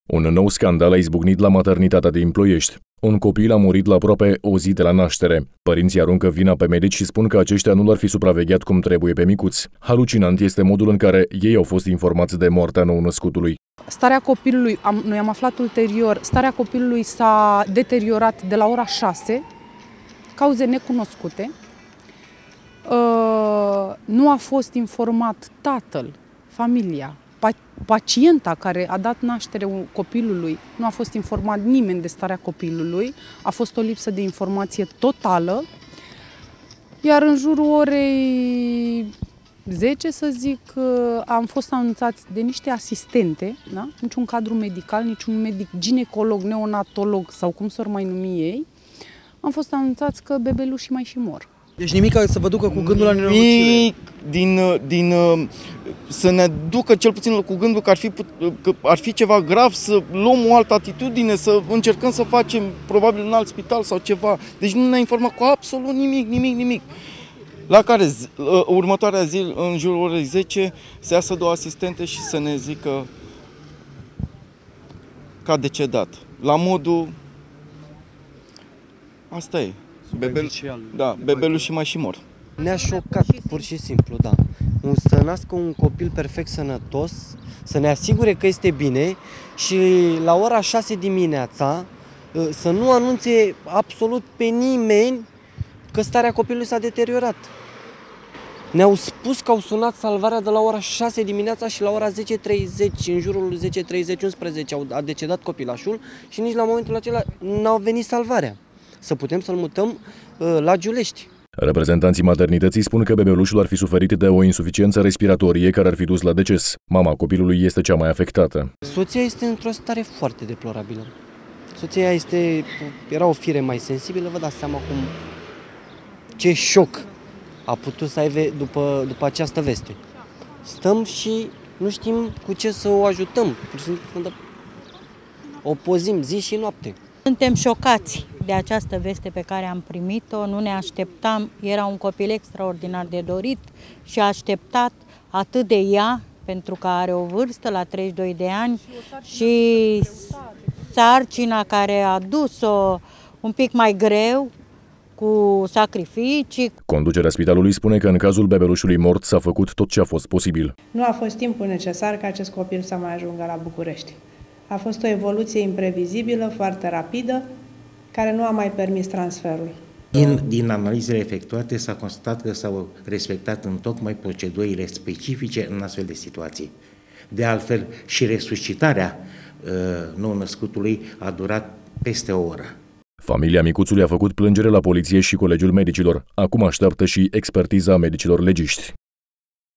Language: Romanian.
Un nou scandal a izbucnit la maternitatea din Ploiești. Un copil a murit la aproape o zi de la naștere. Părinții aruncă vina pe medici și spun că aceștia nu l-ar fi supravegheat cum trebuie pe micuț. Halucinant este modul în care ei au fost informați de moartea nou-născutului. Starea copilului, noi am aflat ulterior, starea copilului s-a deteriorat de la ora 6, cauze necunoscute. Nu a fost informat tatăl, familia, pacienta care a dat naștere copilului, nu a fost informat nimeni de starea copilului, a fost o lipsă de informație totală, iar în jurul orei 10, să zic, am fost anunțați de niște asistente, da? Niciun cadru medical, niciun medic ginecolog, neonatolog sau cum s-or mai numi ei, am fost anunțați că bebelușii mai și mor. Deci nimic care să vă ducă cu gândul la nenorocire? Nimic să ne ducă cel puțin cu gândul că ar fi ceva grav, să luăm o altă atitudine, să încercăm să facem probabil un alt spital sau ceva. Deci nu ne-a informat cu absolut nimic. La care următoarea zi, în jurul orei 10, se iasă două asistente și să ne zică că a decedat. La modul, asta e. Bebelușii mai și mor. Ne-a șocat, pur și simplu, da. Să nască un copil perfect sănătos, să ne asigure că este bine și la ora 6 dimineața să nu anunțe absolut pe nimeni că starea copilului s-a deteriorat. Ne-au spus că au sunat salvarea de la ora 6 dimineața și la ora 10:30, în jurul 10:30, 11 a decedat copilașul și nici la momentul acela n-au venit salvarea. Să putem să-l mutăm la Giulești. Reprezentanții maternității spun că bebelușul ar fi suferit de o insuficiență respiratorie care ar fi dus la deces. Mama copilului este cea mai afectată. Soția este într-o stare foarte deplorabilă. Soția era o fire mai sensibilă, vă dați seama ce șoc a putut să aibă după această veste. Stăm și nu știm cu ce să o ajutăm. O pozim zi și noapte. Suntem șocați de această veste pe care am primit-o, nu ne așteptam, era un copil extraordinar de dorit și așteptat atât de ea, pentru că are o vârstă la 32 de ani și sarcina care a dus-o un pic mai greu, cu sacrificii. Conducerea spitalului spune că în cazul bebelușului mort s-a făcut tot ce a fost posibil. Nu a fost timpul necesar ca acest copil să mai ajungă la București. A fost o evoluție imprevizibilă, foarte rapidă, care nu a mai permis transferul. Din analizele efectuate s-a constatat că s-au respectat întocmai procedurile specifice în astfel de situații. De altfel, și resuscitarea nou-născutului a durat peste o oră. Familia micuțului a făcut plângere la poliție și Colegiul Medicilor. Acum așteaptă și expertiza medicilor legiști.